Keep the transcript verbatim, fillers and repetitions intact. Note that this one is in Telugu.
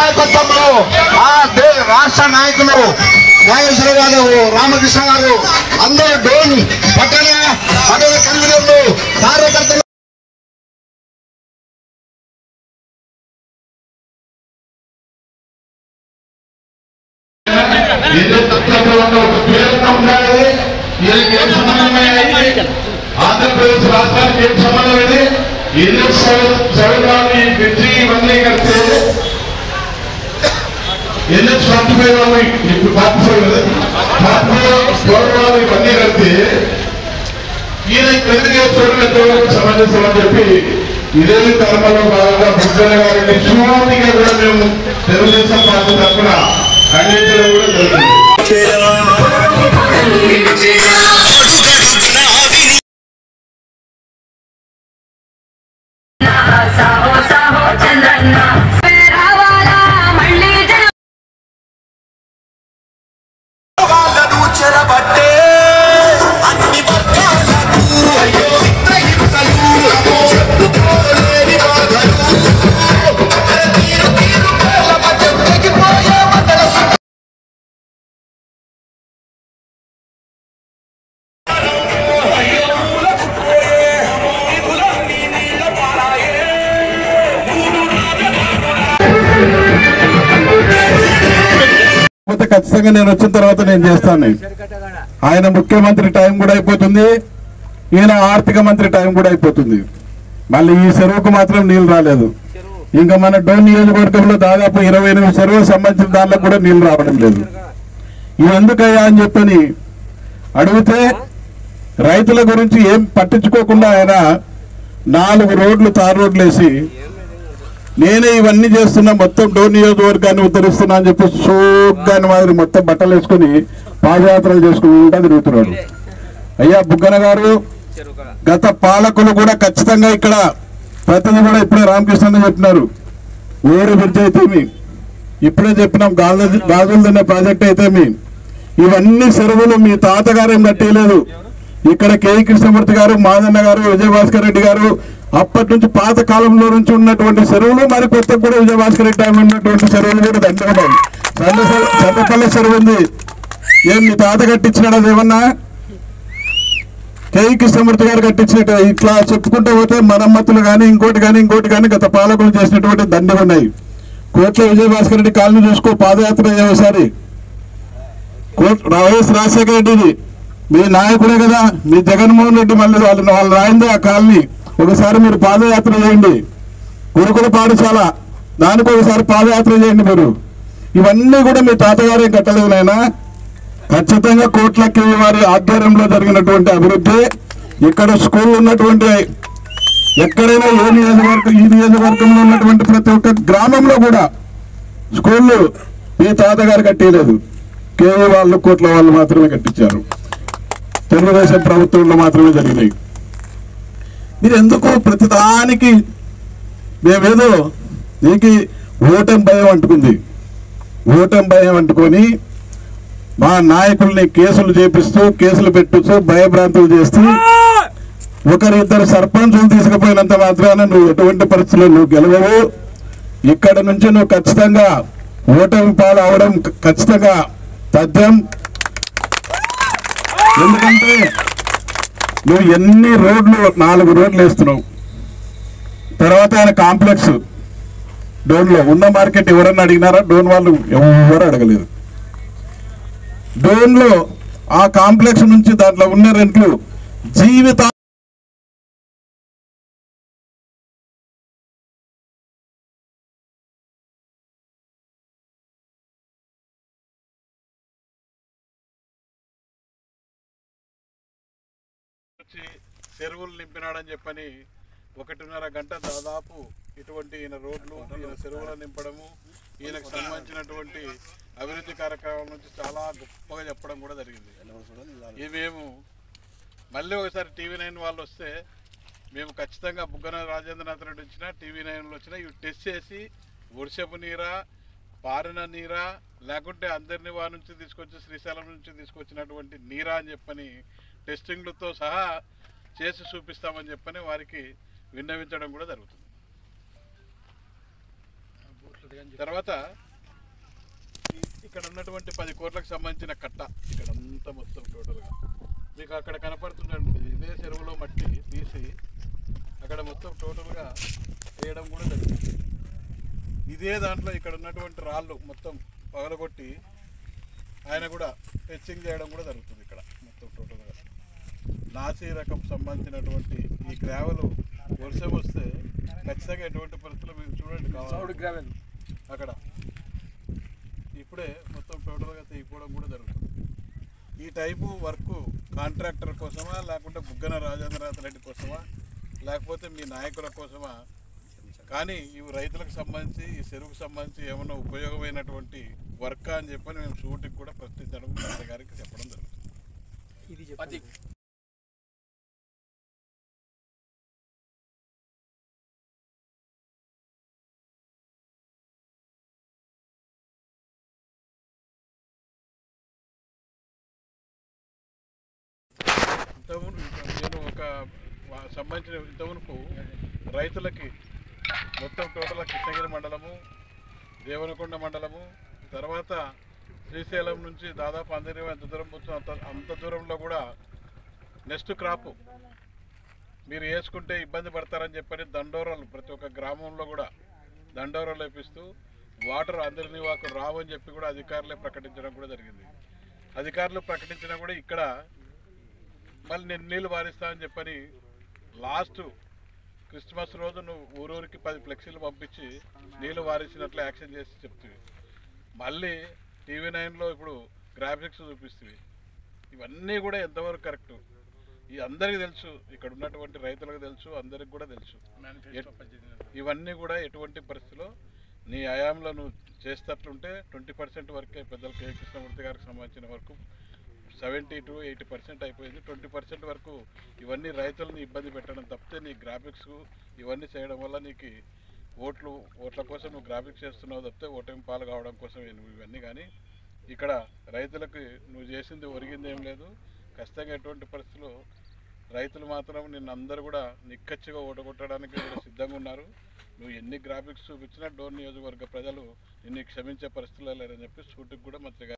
నాయకత్వంలో ఆ రాష్ట్ర నాయకులు నాగేశ్వర గారు, రామకృష్ణ గారు, అందరూ డోన్ పట్టణ పట్టణ కన్వీనర్లు, కార్యకర్తలు ఆంధ్రప్రదేశ్ రాష్ట్రానికి ఏం సంబంధం ఇది? ఎన్ఎస్ చదవడాన్ని బ్రిడ్జి ఇవన్నీ కలిస్తే ఎన్ఎస్ ఫార్టీ ఫైవ్ వాళ్ళు ఇప్పుడు ఫార్టీ ఫైవ్ కదా ఫార్టీ ఫైవ్ చదవడాలు ఇవన్నీ కలిస్తే ఈయన ఎదురుగా చూడలేదు సమంజసం అని చెప్పి ఇదే కర్మలో భాగంగా బుద్ధన్న గారిని సూటిగా కూడా మేము తెలుగుదేశం పార్టీ తరఫున ఖండించడం కూడా జరుగుతుంది. ఖచ్చితంగా నేను వచ్చిన తర్వాత నేను చేస్తాను. ఆయన ముఖ్యమంత్రి టైం కూడా అయిపోతుంది, ఈయన ఆర్థిక మంత్రి టైం కూడా అయిపోతుంది. మళ్ళీ ఈ చెరువుకు మాత్రం నీళ్లు రాలేదు. ఇంకా మన డోన్ నియోజకవర్గంలో దాదాపు ఇరవై ఎనిమిది చెరువులకు సంబంధించిన దాంట్లో కూడా నీళ్లు రావడం లేదు. ఇవి ఎందుకయ్యా అని చెప్పని అడిగితే రైతుల గురించి ఏం పట్టించుకోకుండా ఆయన నాలుగు రోడ్లు తారు రోడ్లు వేసి నేనే ఇవన్నీ చేస్తున్నా, మొత్తం డోన్ నియోజకవర్గాన్ని ఉద్ధరిస్తున్నా అని చెప్పి సోగ్గాని మాదిరి మొత్తం బట్టలు వేసుకుని పాదయాత్రలు చేసుకుంటూ తిరుగుతున్నాడు. అయ్యా బుగ్గన గారు, గత పాలకులు కూడా ఖచ్చితంగా ఇక్కడ ప్రతిదీ కూడా ఇప్పుడే రామకృష్ణ చెప్పినారు. ఓడి బ్రిడ్జ్ అయితేమి, ఇప్పుడే చెప్పినాం గాజు గాజులు తినే ప్రాజెక్ట్ అయితేమి, ఇవన్నీ చెరువులు మీ తాతగారు ఏం కట్టేయలేదు. ఇక్కడ కేఈ కృష్ణమూర్తి గారు, మాదన్న గారు, విజయభాస్కర్ రెడ్డి గారు అప్పటి నుంచి పాత కాలంలో నుంచి ఉన్నటువంటి చెరువులు, మరి కొత్త కూడా విజయభాస్కర్ రెడ్డి టైంలో ఉన్నటువంటి చెరువులు కూడా దండపడ్డాయి. చంద్రపల్లి చెరువు ఉంది, ఏం మీ తాత కట్టించినాడు? అది ఏమన్నా కేఈ కృష్ణమూర్తి గారు కట్టించినట్టు ఇట్లా చెప్పుకుంటూ పోతే మరమ్మతులు కానీ ఇంకోటి కానీ ఇంకోటి కానీ గత పాలకులు చేసినటువంటి దండలు ఉన్నాయి. కోట్ల విజయభాస్కర్ రెడ్డి కాలనీ చూసుకో, పాదయాత్ర ఒకసారి వైఎస్ రాజశేఖర రెడ్డిది మీ నాయకుడే కదా, మీ జగన్మోహన్ రెడ్డి మళ్ళీ వాళ్ళు వాళ్ళు రాయిందే ఆ కాలనీ. ఒకసారి మీరు పాదయాత్ర చేయండి. గురుకుల పాఠశాల దానికి ఒకసారి పాదయాత్ర చేయండి మీరు. ఇవన్నీ కూడా మీ తాతగారేం కట్టలేదు నాయన. ఖచ్చితంగా కోట్లకి వారి ఆధ్వర్యంలో జరిగినటువంటి అభివృద్ధి. ఇక్కడ స్కూల్ ఉన్నటువంటి ఎక్కడైనా ఏ నియోజకవర్గం ఈ నియోజకవర్గంలో ఉన్నటువంటి ప్రతి ఒక్క గ్రామంలో కూడా స్కూళ్ళు మీ తాతగారు కట్టేయలేదు. కేవీ వాళ్ళు కోట్ల వాళ్ళు మాత్రమే కట్టించారు. తెలుగుదేశం ప్రభుత్వంలో మాత్రమే జరిగినాయి. మీరు ఎందుకు ప్రతిదానికి మేమేదో నీకు ఓటమి భయం అంటుకుంది, ఓటమి భయం అంటుకొని మా నాయకుల్ని కేసులు చేపిస్తూ కేసులు పెట్టిస్తూ భయభ్రాంతులు చేస్తూ ఒకరిద్దరు సర్పంచులు తీసుకుపోయినంత మాత్రాన నువ్వు ఎటువంటి పరిస్థితుల్లో నువ్వు గెలవవు. ఇక్కడ నుంచి నువ్వు ఖచ్చితంగా ఓటమి పాలు అవడం ఖచ్చితంగా తథ్యం. ఎందుకంటే నువ్వు ఎన్ని రోడ్లు నాలుగు రోడ్లు వేస్తున్నావు. తర్వాత ఆయన కాంప్లెక్స్ డోన్లో ఉన్న మార్కెట్ ఎవరన్నా అడిగినారా? డోన్ వాళ్ళు ఎవరు అడగలేదు. డోన్లో ఆ కాంప్లెక్స్ నుంచి దాంట్లో ఉన్న రెంట్లు జీవిత చెరువులు నింపినాడని చెప్పని ఒకటిన్నర గంట దాదాపు ఇటువంటి ఈయన రోడ్లు ఈయన చెరువులు నింపడము, ఈయనకు సంబంధించినటువంటి అభివృద్ధి కార్యక్రమాల నుంచి చాలా గొప్పగా చెప్పడం కూడా జరిగింది. ఇవి మేము మళ్ళీ ఒకసారి టీవీ నైన్ వాళ్ళు వస్తే మేము ఖచ్చితంగా బుగ్గన రాజేంద్రనాథ్ రెడ్డి వచ్చినా టీవీ నైన్లో వచ్చినా ఇవి టెస్ట్ చేసి వర్షపు నీరా పారిన నీరా లేకుంటే అందరినీ వారి నుంచి తీసుకొచ్చి శ్రీశైలం నుంచి తీసుకొచ్చినటువంటి నీరా అని చెప్పని టెస్టింగ్లతో సహా చేసి చూపిస్తామని చెప్పని వారికి విన్నవించడం కూడా జరుగుతుంది. తర్వాత ఇక్కడ ఉన్నటువంటి పది కోట్లకు సంబంధించిన కట్ట ఇక్కడ అంతా మొత్తం టోటల్గా మీకు అక్కడ కనపడుతుందండి. ఇదే చెరువులో మట్టి తీసి అక్కడ మొత్తం టోటల్గా వేయడం కూడా జరుగుతుంది. ఇదే దాంట్లో ఇక్కడ ఉన్నటువంటి రాళ్ళు మొత్తం పగలగొట్టి ఆయన కూడా టెచ్చింగ్ చేయడం కూడా జరుగుతుంది. ఇక్కడ మొత్తం టోటల్గా నాసీ రకం సంబంధించినటువంటి ఈ గ్రావెలు వర్షం వస్తే ఖచ్చితంగా ఎటువంటి పరిస్థితులు మీరు చూడండి కావాలి అక్కడ ఇప్పుడే మొత్తం టోటల్గా తీయకపోవడం కూడా జరుగుతుంది. ఈ టైపు వర్క్ కాంట్రాక్టర్ కోసమా లేకుంటే బుగ్గన రాజేంద్రనాథ్ రెడ్డి కోసమా లేకపోతే మీ నాయకుల కోసమా, కానీ ఇవి రైతులకు సంబంధించి ఈ చెరువుకు సంబంధించి ఏమన్నా ఉపయోగమైనటువంటి వర్క్ అని చెప్పని మేము షూటింగ్ కూడా ప్రశ్నించడం మంత్రి గారికి చెప్పడం జరుగుతుంది. నేను ఒక సంబంధించిన ఇంతవరకు రైతులకి మొత్తం టోటల్ కృష్ణగిరి మండలము, దేవనకొండ మండలము, తర్వాత శ్రీశైలం నుంచి దాదాపు అందరి ఎంత దూరం పోతుందో అంత అంత దూరంలో కూడా నెక్స్ట్ క్రాప్ మీరు వేసుకుంటే ఇబ్బంది పడతారని చెప్పని దండోరాలు ప్రతి ఒక్క గ్రామంలో కూడా దండోరాలు వేపిస్తూ వాటర్ అందరినీ వాకు రావని చెప్పి కూడా అధికారులే ప్రకటించడం కూడా జరిగింది. అధికారులు ప్రకటించినా కూడా ఇక్కడ మళ్ళీ నేను నీళ్ళు వారిస్తా అని చెప్పని లాస్ట్ క్రిస్మస్ రోజు నువ్వు ఊరూరికి పది ఫ్లెక్సీలు పంపించి నీళ్ళు వారించినట్లు యాక్షన్ చేసి చెప్తుంది. మళ్ళీ టీవీ నైన్లో ఇప్పుడు గ్రాఫిక్స్ చూపిస్తుంది. ఇవన్నీ కూడా ఎంతవరకు కరెక్టు ఈ అందరికీ తెలుసు, ఇక్కడ ఉన్నటువంటి రైతులకు తెలుసు, అందరికి కూడా తెలుసు. ఇవన్నీ కూడా ఎటువంటి పరిస్థితిలో నీ హయాంలో నువ్వు చేసేటట్లుంటే ట్వంటీ పర్సెంట్ వరకే పెద్దలు కే కృష్ణమూర్తి గారికి సంబంధించిన వరకు సెవెంటీ టు ఎయిటీ పర్సెంట్ అయిపోయింది. ట్వంటీ పర్సెంట్ వరకు ఇవన్నీ రైతులను ఇబ్బంది పెట్టడం తప్పితే నీ గ్రాఫిక్స్ ఇవన్నీ చేయడం వల్ల నీకు ఓట్లు ఓట్ల కోసం నువ్వు గ్రాఫిక్స్ చేస్తున్నావు తప్పితే ఓటమి పాలు కావడం కోసం నువ్వు ఇవన్నీ. కానీ ఇక్కడ రైతులకు నువ్వు చేసింది ఒరిగింది ఏం లేదు. ఖచ్చితంగా ఎటువంటి పరిస్థితుల్లో రైతులు మాత్రం నిన్ను అందరూ కూడా నిక్కచ్చిగా ఓటగొట్టడానికి కూడా సిద్ధంగా ఉన్నారు. నువ్వు ఎన్ని గ్రాఫిక్స్ చూపించినా డోర్ నియోజకవర్గ ప్రజలు నిన్ను క్షమించే పరిస్థితుల్లో లేరని చెప్పి సూటికి కూడా మంత్రి